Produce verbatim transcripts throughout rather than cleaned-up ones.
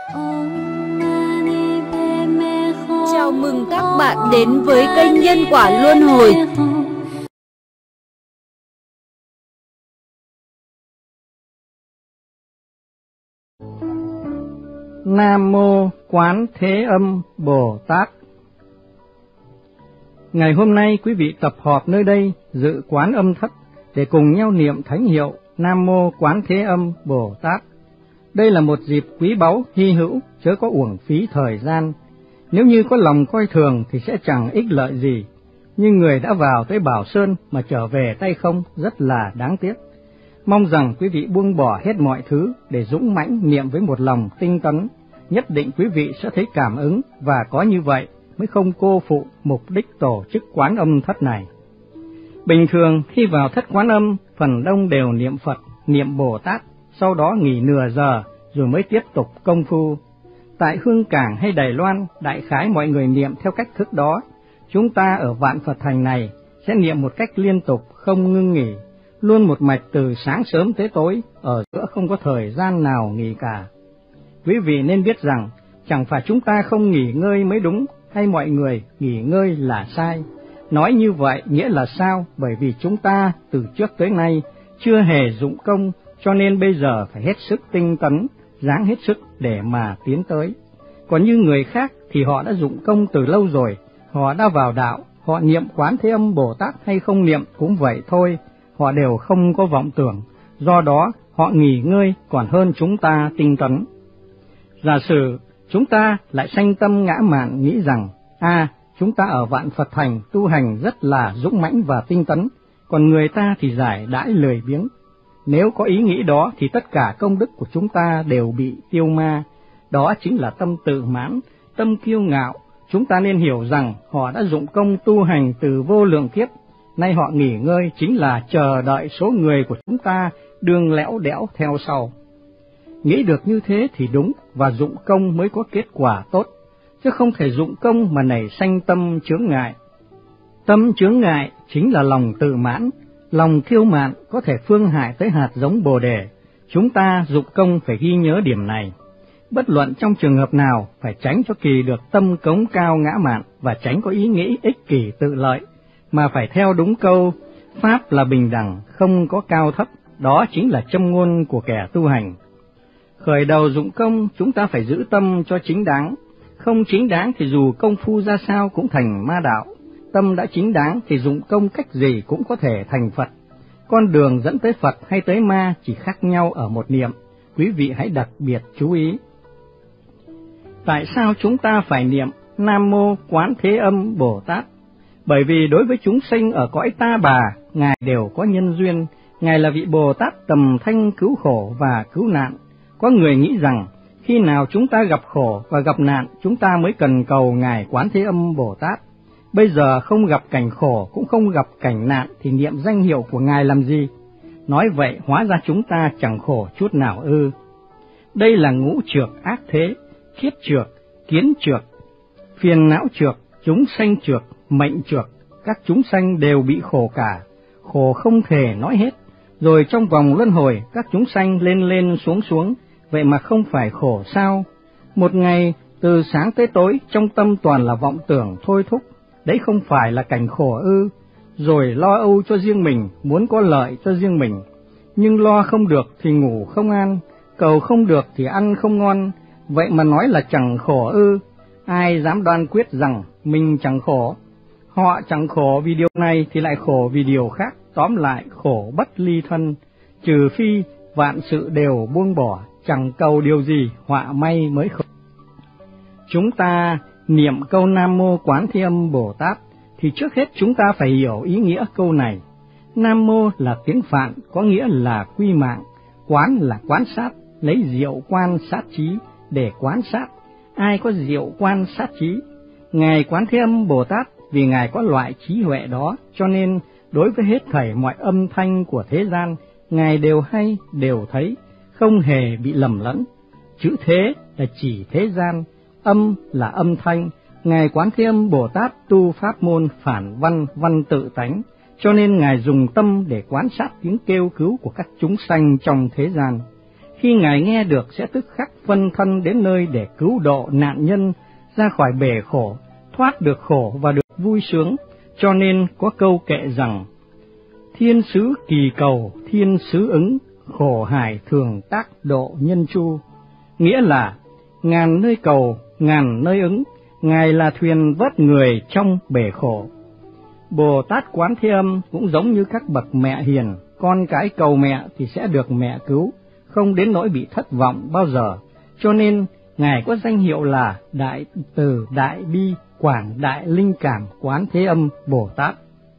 Chào mừng các bạn đến với kênh Nhân Quả Luân Hồi. Nam Mô Quán Thế Âm Bồ Tát. Ngày hôm nay quý vị tập họp nơi đây dự Quán Âm Thất để cùng nhau niệm thánh hiệu Nam Mô Quán Thế Âm Bồ Tát. Đây là một dịp quý báu hy hữu, chớ có uổng phí thời gian. Nếu như có lòng coi thường thì sẽ chẳng ích lợi gì, nhưng người đã vào tới Bảo Sơn mà trở về tay không rất là đáng tiếc. Mong rằng quý vị buông bỏ hết mọi thứ để dũng mãnh niệm với một lòng tinh tấn, nhất định quý vị sẽ thấy cảm ứng, và có như vậy mới không cô phụ mục đích tổ chức Quán Âm Thất này. Bình thường khi vào thất Quán Âm, phần đông đều niệm Phật, niệm Bồ Tát, sau đó nghỉ nửa giờ rồi mới tiếp tục công phu. Tại Hương Cảng hay Đài Loan, đại khái mọi người niệm theo cách thức đó. Chúng ta ở Vạn Phật Thành này sẽ niệm một cách liên tục, không ngưng nghỉ, luôn một mạch từ sáng sớm tới tối, ở giữa không có thời gian nào nghỉ cả. Quý vị nên biết rằng, chẳng phải chúng ta không nghỉ ngơi mới đúng, hay mọi người nghỉ ngơi là sai. Nói như vậy nghĩa là sao? Bởi vì chúng ta từ trước tới nay chưa hề dụng công, cho nên bây giờ phải hết sức tinh tấn, ráng hết sức để mà tiến tới. Còn như người khác thì họ đã dụng công từ lâu rồi, họ đã vào đạo, họ niệm Quán Thế Âm Bồ Tát hay không niệm cũng vậy thôi, họ đều không có vọng tưởng, do đó họ nghỉ ngơi còn hơn chúng ta tinh tấn. Giả sử chúng ta lại sanh tâm ngã mạn nghĩ rằng, à, chúng ta ở Vạn Phật Thành tu hành rất là dũng mãnh và tinh tấn, còn người ta thì giải đãi lười biếng. Nếu có ý nghĩ đó thì tất cả công đức của chúng ta đều bị tiêu ma. Đó chính là tâm tự mãn, tâm kiêu ngạo. Chúng ta nên hiểu rằng họ đã dụng công tu hành từ vô lượng kiếp, nay họ nghỉ ngơi chính là chờ đợi số người của chúng ta đương lẽo đẽo theo sau. Nghĩ được như thế thì đúng, và dụng công mới có kết quả tốt, chứ không thể dụng công mà nảy sanh tâm chướng ngại. Tâm chướng ngại chính là lòng tự mãn, lòng kiêu mạn có thể phương hại tới hạt giống Bồ Đề. Chúng ta dụng công phải ghi nhớ điểm này. Bất luận trong trường hợp nào, phải tránh cho kỳ được tâm cống cao ngã mạn, và tránh có ý nghĩ ích kỷ tự lợi, mà phải theo đúng câu Pháp là bình đẳng, không có cao thấp. Đó chính là châm ngôn của kẻ tu hành. Khởi đầu dụng công, chúng ta phải giữ tâm cho chính đáng. Không chính đáng thì dù công phu ra sao cũng thành ma đạo. Tâm đã chính đáng thì dụng công cách gì cũng có thể thành Phật. Con đường dẫn tới Phật hay tới ma chỉ khác nhau ở một niệm. Quý vị hãy đặc biệt chú ý. Tại sao chúng ta phải niệm Nam Mô Quán Thế Âm Bồ Tát? Bởi vì đối với chúng sinh ở cõi ta bà, Ngài đều có nhân duyên. Ngài là vị Bồ Tát tầm thanh cứu khổ và cứu nạn. Có người nghĩ rằng khi nào chúng ta gặp khổ và gặp nạn, chúng ta mới cần cầu Ngài Quán Thế Âm Bồ Tát. Bây giờ không gặp cảnh khổ cũng không gặp cảnh nạn thì niệm danh hiệu của Ngài làm gì? Nói vậy hóa ra chúng ta chẳng khổ chút nào ư? Đây là ngũ trược ác thế, khiết trược, kiến trược, phiền não trược, chúng sanh trược, mệnh trược. Các chúng sanh đều bị khổ cả, khổ không thể nói hết. Rồi trong vòng luân hồi các chúng sanh lên lên xuống xuống, vậy mà không phải khổ sao? Một ngày từ sáng tới tối trong tâm toàn là vọng tưởng thôi thúc, đấy không phải là cảnh khổ ư? Rồi lo âu cho riêng mình, muốn có lợi cho riêng mình, nhưng lo không được thì ngủ không an, cầu không được thì ăn không ngon, vậy mà nói là chẳng khổ ư? Ai dám đoan quyết rằng mình chẳng khổ? Họ chẳng khổ vì điều này thì lại khổ vì điều khác, tóm lại khổ bất ly thân. Trừ phi vạn sự đều buông bỏ, chẳng cầu điều gì, họa may mới khổ. Chúng ta niệm câu Nam Mô Quán Thế Âm Bồ Tát thì trước hết chúng ta phải hiểu ý nghĩa câu này. Nam Mô là tiếng Phạn, có nghĩa là quy mạng, quán là quan sát, lấy diệu quan sát trí để quan sát. Ai có diệu quan sát trí? Ngài Quán Thế Âm Bồ Tát, vì Ngài có loại trí huệ đó, cho nên đối với hết thảy mọi âm thanh của thế gian, Ngài đều hay, đều thấy, không hề bị lầm lẫn. Chữ thế là chỉ thế gian, âm là âm thanh. Ngài Quán Thế Âm Bồ Tát tu pháp môn phản văn, văn tự tánh, cho nên Ngài dùng tâm để quan sát tiếng kêu cứu của các chúng sanh trong thế gian. Khi Ngài nghe được sẽ tức khắc phân thân đến nơi để cứu độ nạn nhân ra khỏi bể khổ, thoát được khổ và được vui sướng. Cho nên có câu kệ rằng: thiên sứ kỳ cầu, thiên sứ ứng, khổ hải thường tác độ nhân chu. Nghĩa là ngàn nơi cầu, ngàn nơi ứng, Ngài là thuyền vớt người trong bể khổ. Bồ Tát Quán Thế Âm cũng giống như các bậc mẹ hiền, con cái cầu mẹ thì sẽ được mẹ cứu, không đến nỗi bị thất vọng bao giờ. Cho nên Ngài có danh hiệu là Đại Từ Đại Bi Quảng Đại Linh Cảm Quán Thế Âm Bồ Tát.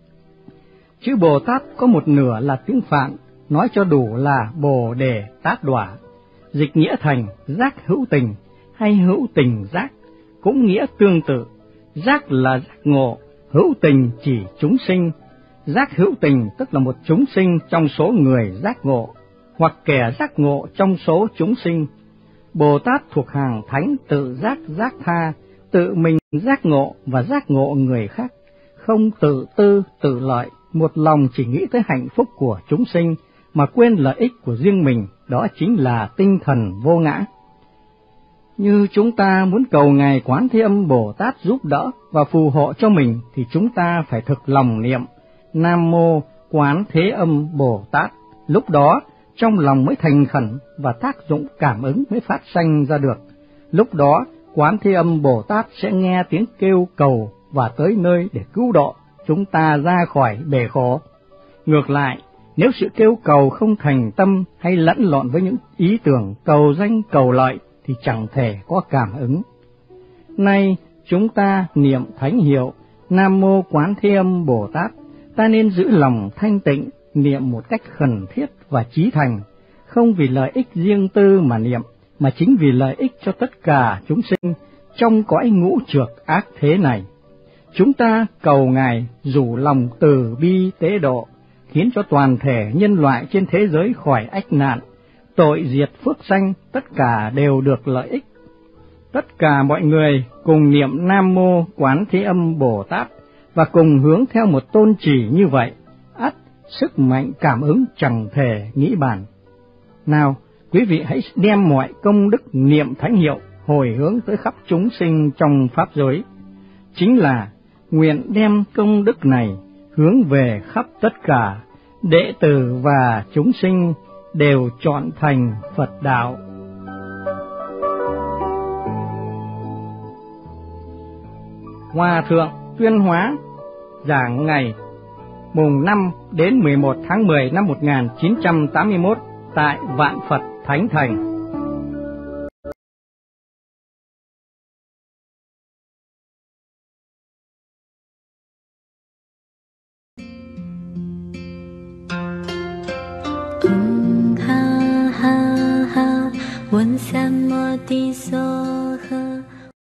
Chữ Bồ Tát có một nửa là tiếng Phạn, nói cho đủ là Bồ Đề Tát Đọa, dịch nghĩa thành giác hữu tình hay hữu tình giác, cũng nghĩa tương tự. Giác là giác ngộ, hữu tình chỉ chúng sinh. Giác hữu tình tức là một chúng sinh trong số người giác ngộ, hoặc kẻ giác ngộ trong số chúng sinh. Bồ Tát thuộc hàng thánh tự giác giác tha, tự mình giác ngộ và giác ngộ người khác, không tự tư tự lợi, một lòng chỉ nghĩ tới hạnh phúc của chúng sinh mà quên lợi ích của riêng mình, đó chính là tinh thần vô ngã. Như chúng ta muốn cầu Ngài Quán Thế Âm Bồ Tát giúp đỡ và phù hộ cho mình thì chúng ta phải thực lòng niệm Nam Mô Quán Thế Âm Bồ Tát, lúc đó trong lòng mới thành khẩn và tác dụng cảm ứng mới phát sanh ra được. Lúc đó Quán Thế Âm Bồ Tát sẽ nghe tiếng kêu cầu và tới nơi để cứu độ chúng ta ra khỏi bể khổ. Ngược lại, nếu sự kêu cầu không thành tâm hay lẫn lộn với những ý tưởng cầu danh cầu lợi thì chẳng thể có cảm ứng. Nay chúng ta niệm thánh hiệu Nam Mô Quán Thế Âm Bồ Tát, ta nên giữ lòng thanh tịnh, niệm một cách khẩn thiết và chí thành, không vì lợi ích riêng tư mà niệm, mà chính vì lợi ích cho tất cả chúng sinh trong cõi ngũ trược ác thế này. Chúng ta cầu Ngài rủ lòng từ bi tế độ, khiến cho toàn thể nhân loại trên thế giới khỏi ách nạn, tội diệt phước sanh, tất cả đều được lợi ích. Tất cả mọi người cùng niệm Nam Mô Quán Thế Âm Bồ Tát và cùng hướng theo một tôn chỉ như vậy, ắt sức mạnh cảm ứng chẳng thể nghĩ bàn. Nào, quý vị hãy đem mọi công đức niệm thánh hiệu hồi hướng tới khắp chúng sinh trong pháp giới. Chính là nguyện đem công đức này hướng về khắp tất cả đệ tử và chúng sinh đều chọn thành Phật đạo. Hòa thượng Tuyên Hóa giảng ngày mùng năm đến mười một tháng mười năm một nghìn chín trăm tám mươi mốt tại Vạn Phật Thánh Thành. ha ha ha, Vân Sam Mô Ti So Ha.